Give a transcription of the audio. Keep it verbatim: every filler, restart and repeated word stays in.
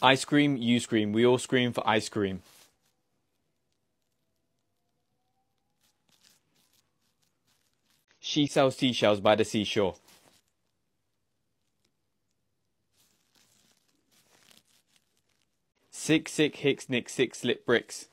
I scream, you scream, we all scream for ice cream. She sells seashells by the seashore. Sick, sick, hicks, nick, six, slip bricks.